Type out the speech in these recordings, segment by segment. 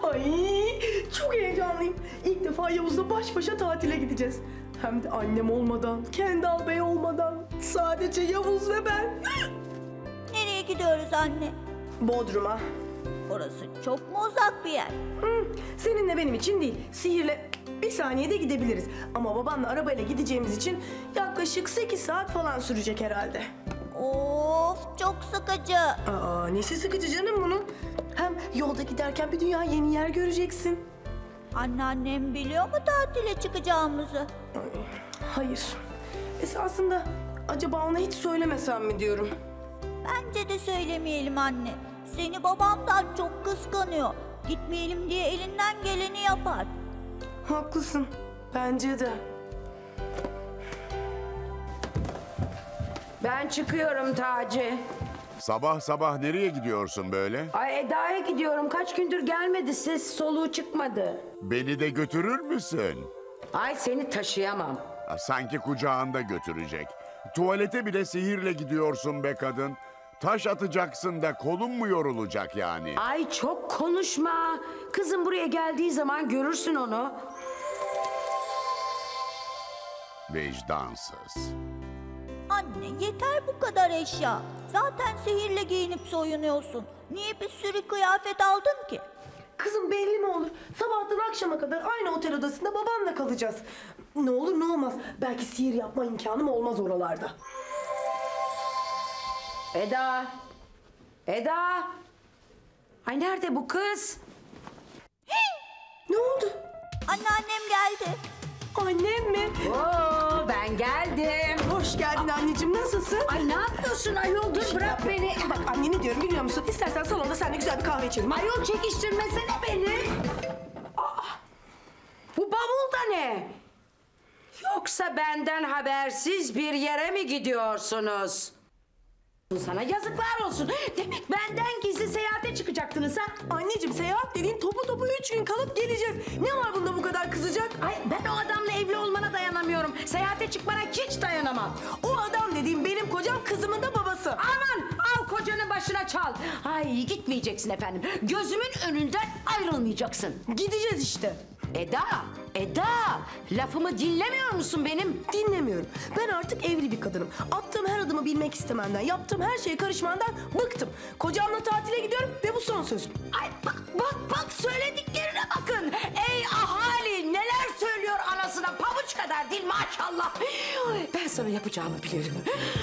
Ay çok heyecanlıyım. İlk defa Yavuz'la baş başa tatile gideceğiz. Hem de annem olmadan, Kendal Bey olmadan. Sadece Yavuz ve ben. Nereye gidiyoruz anne? Bodrum'a. Orası çok mu uzak bir yer? Seninle benim için değil. Sihirle bir saniyede gidebiliriz. Ama babanla arabayla gideceğimiz için yaklaşık 8 saat falan sürecek herhalde. Of, çok sıkıcı. Aa, nesi sıkıcı canım bunun? Hem yolda giderken bir dünya yeni yer göreceksin. Anneannem biliyor mu tatile çıkacağımızı? Hayır. Esasında acaba ona hiç söylemesem mi diyorum. Bence de söylemeyelim anne. Seni babamdan çok kıskanıyor. Gitmeyelim diye elinden geleni yapar. Haklısın. Bence de. Ben çıkıyorum Taci. Sabah sabah nereye gidiyorsun böyle? Ay Eda'ya gidiyorum. Kaç gündür gelmedi. Ses soluğu çıkmadı. Beni de götürür müsün? Ay seni taşıyamam. Sanki kucağında götürecek. Tuvalete bile sihirle gidiyorsun be kadın. Taş atacaksın da kolun mu yorulacak yani? Ay çok konuşma. Kızım buraya geldiği zaman görürsün onu. Vicdansız. Anne yeter bu kadar eşya. Zaten sihirle giyinip soyunuyorsun. Niye bir sürü kıyafet aldın ki? Kızım belli mi olur? Sabahtan akşama kadar aynı otel odasında babanla kalacağız. Ne olur ne olmaz. Belki sihir yapma imkanım olmaz oralarda. Eda. Eda. Ay nerede bu kız? Ne oldu? Anneannem geldi. Annem mi? Oo ben geldim. Hoş geldin anneciğim. Nasılsın? Ay ne yapıyorsun ayol? Dur bırak beni. Bak anne ne diyorum biliyor musun? İstersen salonda seninle güzel bir kahve içelim. Ayol çekiştirmesene beni. Aa, bu bavul da ne? Yoksa benden habersiz bir yere mi gidiyorsunuz? Sana yazıklar olsun. Demek benden gizli seyahate çıkacaktınız ha? Anneciğim seyahat dediğin topu 3 gün kalıp geleceğiz. Ne var bunda bu kadar kızacak? Ay ben o adamla evli olmana dayanamıyorum. Seyahate çıkmana hiç dayanamam. O adam dediğim benim kocam, kızımın da babası. Aman al kocanın başına çal. Ay gitmeyeceksin efendim. Gözümün önünden ayrılmayacaksın. Gideceğiz işte. Eda, lafımı dinlemiyor musun benim? Dinlemiyorum. Ben artık evli bir kadınım. Attığım her adımı bilmek istemenden, yaptığım her şeye karışmandan bıktım. Kocamla tatile gidiyorum ve bu son sözüm. Ay bak söylediklerine bakın. Ey ahali neler söylüyor anasına pabuç kadar değil maşallah. Ben sana yapacağımı bilirim.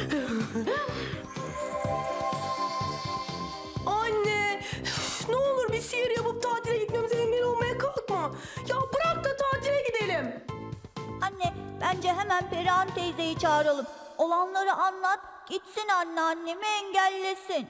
Anne, ne olur bir sihir yapıp tatile gitmemize engel olmaya kalkma. Ya bırak da tatile gidelim. Anne bence hemen Perihan teyzeyi çağıralım. Olanları anlat, gitsin anneannemi engellesin.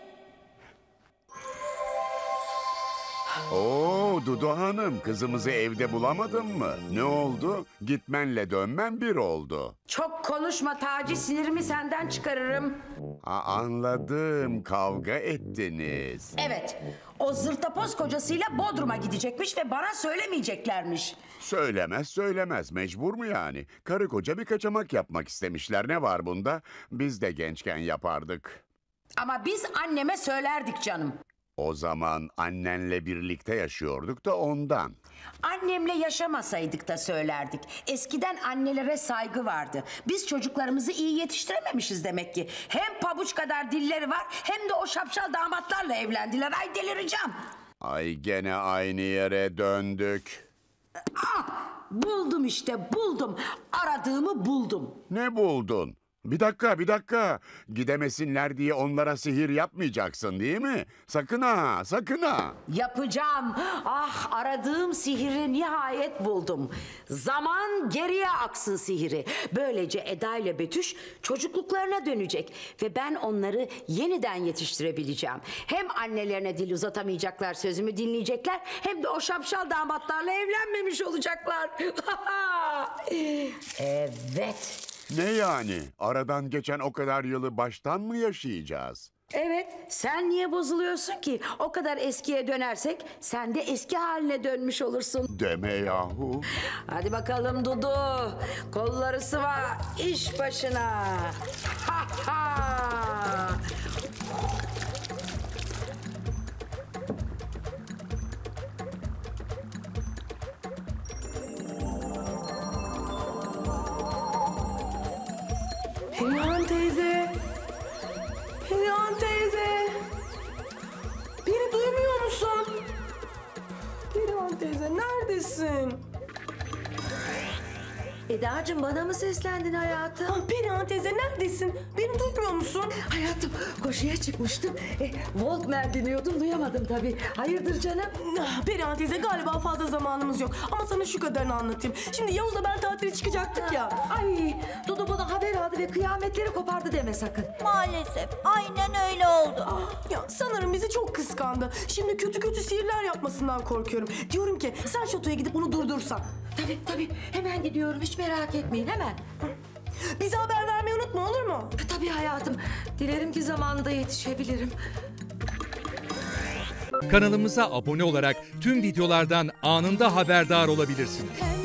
Oo Dudu Hanım, kızımızı evde bulamadın mı? Ne oldu? Gitmenle dönmen bir oldu. Çok konuşma Taci, sinirimi senden çıkarırım. Anladım, kavga ettiniz. Evet, o zırtapoz kocasıyla Bodrum'a gidecekmiş ve bana söylemeyeceklermiş. Söylemez, mecbur mu yani? Karı koca bir kaçamak yapmak istemişler, ne var bunda? Biz de gençken yapardık. Ama biz anneme söylerdik canım. O zaman annenle birlikte yaşıyorduk da ondan. Annemle yaşamasaydık da söylerdik. Eskiden annelere saygı vardı. Biz çocuklarımızı iyi yetiştirememişiz demek ki. Hem pabuç kadar dilleri var hem de o şapşal damatlarla evlendiler. Ay delireceğim. Ay gene aynı yere döndük. Buldum işte buldum. Aradığımı buldum. Ne buldun? Bir dakika. Gidemesinler diye onlara sihir yapmayacaksın değil mi? Sakın ha. Yapacağım. Ah aradığım sihiri nihayet buldum. Zaman geriye aksın sihiri. Böylece Eda ile Betüş çocukluklarına dönecek. Ve ben onları yeniden yetiştirebileceğim. Hem annelerine dil uzatamayacaklar, sözümü dinleyecekler. Hem de o şapşal damatlarla evlenmemiş olacaklar. Evet. Ne yani? Aradan geçen o kadar yılı baştan mı yaşayacağız? Evet, sen niye bozuluyorsun ki? O kadar eskiye dönersek sen de eski haline dönmüş olursun. Deme yahu. Hadi bakalım Dudu. Kolları sıva, iş başına. Ha ha. teyze. Perihan teyze. Beni duymuyor musun? Perihan teyze neredesin? Eda'cığım bana mı seslendin hayatım? Perihan teyze neredesin? Beni duymuyor musun? Hayatım koşuya çıkmıştım. Walkman dinliyordum duyamadım tabii. Hayırdır canım? Perihan teyze galiba fazla zamanımız yok. Ama sana şu kadarını anlatayım. Şimdi Yavuz'la ben tatile çıkacaktık ya. Ay Dudu bana haber aldı ve kıyametleri kopardı deme sakın. Maalesef aynen öyle oldu. Ya sanırım bizi çok kıskandı. Şimdi kötü kötü sihirler yapmasından korkuyorum. Diyorum ki sen şatoya gidip onu durdursan. Tabii hemen gidiyorum hiç merak etmeyin hemen. Bize haber vermeyi unutma olur mu? Tabii hayatım. Dilerim ki zamanında yetişebilirim. Kanalımıza abone olarak tüm videolardan anında haberdar olabilirsiniz.